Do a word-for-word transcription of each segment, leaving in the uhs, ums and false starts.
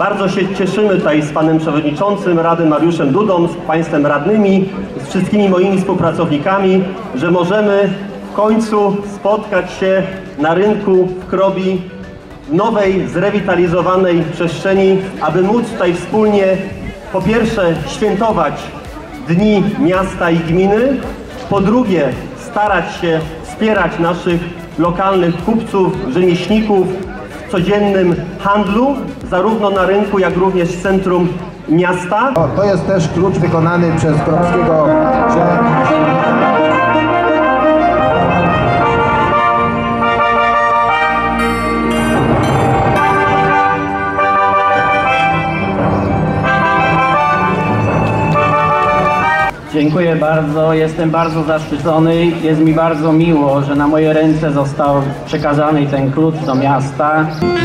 Bardzo się cieszymy tutaj z panem przewodniczącym Rady Mariuszem Dudą, z państwem radnymi, z wszystkimi moimi współpracownikami, że możemy w końcu spotkać się na rynku w Krobi w nowej, zrewitalizowanej przestrzeni, aby móc tutaj wspólnie po pierwsze świętować Dni Miasta i Gminy, po drugie starać się wspierać naszych lokalnych kupców, rzemieślników w codziennym handlu, zarówno na rynku, jak również w centrum miasta. O, to jest też klucz wykonany przez Kropskiego, że... Dziękuję bardzo, jestem bardzo zaszczycony, jest mi bardzo miło, że na moje ręce został przekazany ten klucz do miasta.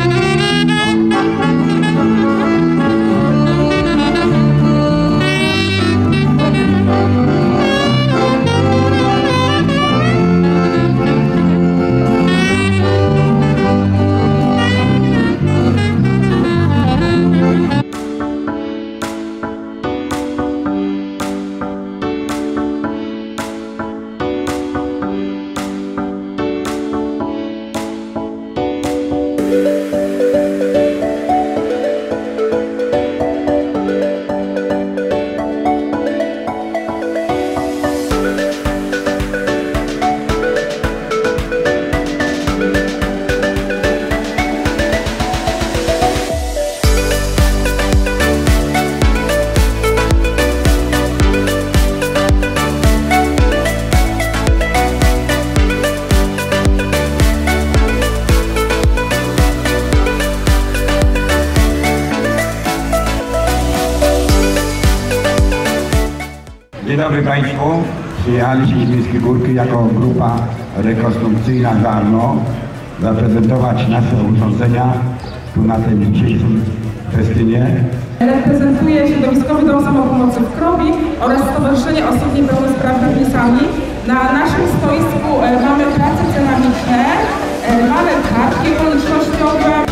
Dzień dobry Państwu. Przyjechaliśmy z Miejskiej Górki jako grupa rekonstrukcyjna Garno zaprezentować nasze urządzenia tu na tym dzisiejszym festynie. Reprezentuję Środowiskowy Dom Samopomocy w Krobi oraz Stowarzyszenie Osób Niepełnosprawnych Lisami. Na naszym stoisku mamy prace ceramiczne, mamy kartki okolicznościowe,